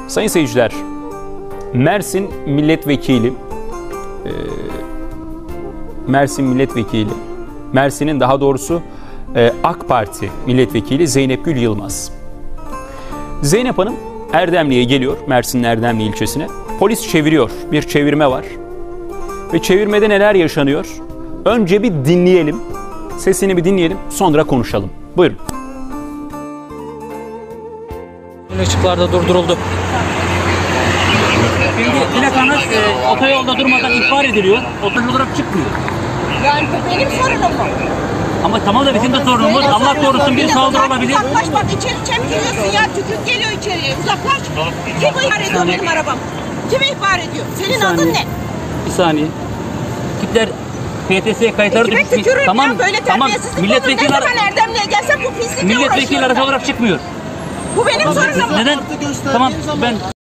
Sayın seyirciler, Mersin Milletvekili, Mersin'in daha doğrusu AK Parti Milletvekili Zeynep Gül Yılmaz. Zeynep Hanım Erdemli'ye geliyor, Mersin'in Erdemli ilçesine. Polis çeviriyor, bir çevirme var. Ve çevirmede neler yaşanıyor? Önce bir dinleyelim, sesini bir dinleyelim, sonra konuşalım. Buyurun. Işıklarda durduruldu. Şimdi plakanız otoyolda durmadan ihbar ediliyor. Otoyol olarak çıkmıyor. Yani bu benim sorunum mu? Ama tamam da bizim de sorunumuz. Allah korusun bir saldırı olabilir. Uzaklaş bak, içeri çemkiriyorsun ya, tükürük geliyor içeriye, uzaklaş. Kim ihbar ediyor benim arabam? Kim ihbar ediyor? Senin adın ne? Bir saniye. Tipler PTS kayıtları Kime düşmüş. tükürürüm Tamam, ya, böyle tamam. terbiyesizlik Milletvekili olur. Ne zaman Erdemli'ye gelsem bu pislikle milletvekili uğraşıyorum aracı ben. olarak çıkmıyor. Bu benim sorunum mu? Neden? Tamam ben